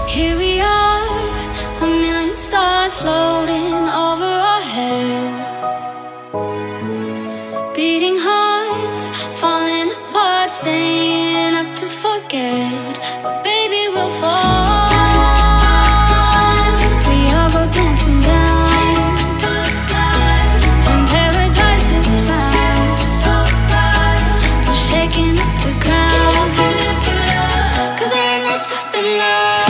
Here we are, a million stars floating over our heads, beating hearts, falling apart, staying up to forget. But baby, we'll fall. We all go dancing down, and paradise is found. We're shaking up the ground, 'cause there ain't no stopping love.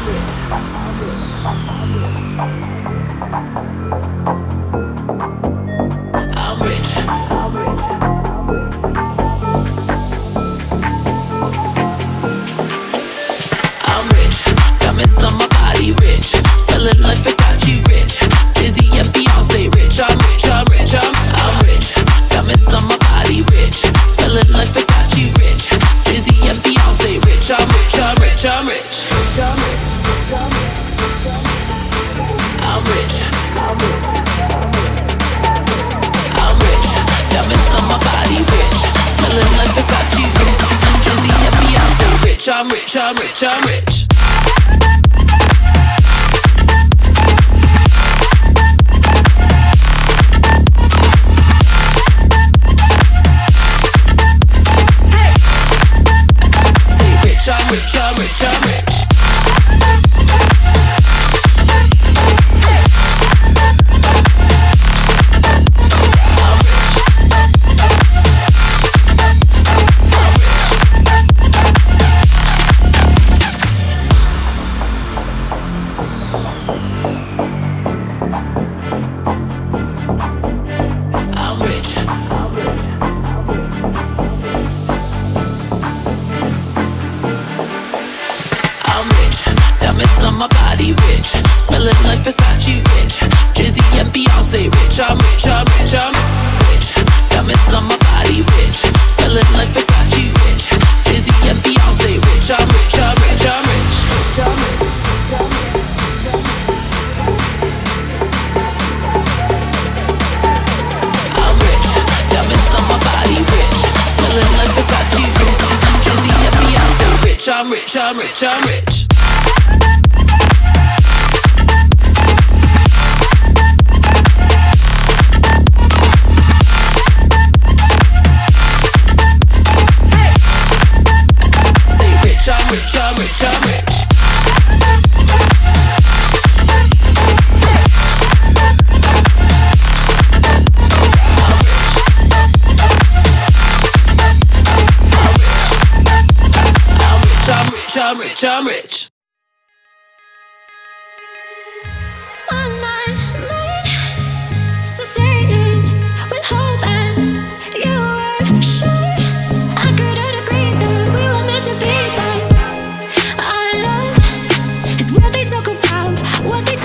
I'm rich. I'm rich. Diamonds on my body, rich. Smelling like Versace, rich. Jay-Z and Beyonce, rich. I'm rich, I'm rich, I'm rich. Diamonds on my body, rich. Smelling like Versace, rich. Jay-Z and Beyonce, rich. I'm rich, I'm rich, I'm rich. I'm rich. I'm rich. Diamonds on my body, rich. Smelling like Versace, rich. Jay-Z and Beyonce, rich. I'm rich, I'm rich, I'm rich. I'm rich, I'm rich, I'm rich. I'm rich. I'm rich. Diamonds on my body, rich. Smelling like Versace, rich. Jay-Z and Beyonce, rich. I'm rich, I'm rich, I'm rich. Diamonds on my body, rich. Smelling like Versace, rich. Jay-Z and Beyonce, rich. I'm rich, I'm rich, I'm rich. I'm rich. Diamonds on my body, rich. Smelling like Versace, rich. Jay-Z and Beyonce, rich. I'm rich, I'm rich, I'm rich. I'm rich, I'm rich, I'm rich. I'm rich, I'm rich. On my mind, so say it with hope and you were sure I couldn't agree that we were meant to be, but our love is what they talk about, what they